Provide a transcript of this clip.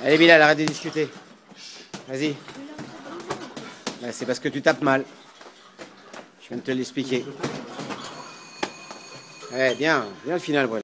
Allez Bilal, arrête de discuter. Vas-y. Bah, c'est parce que tu tapes mal. Je viens de te l'expliquer. Ouais, bien le final, voilà.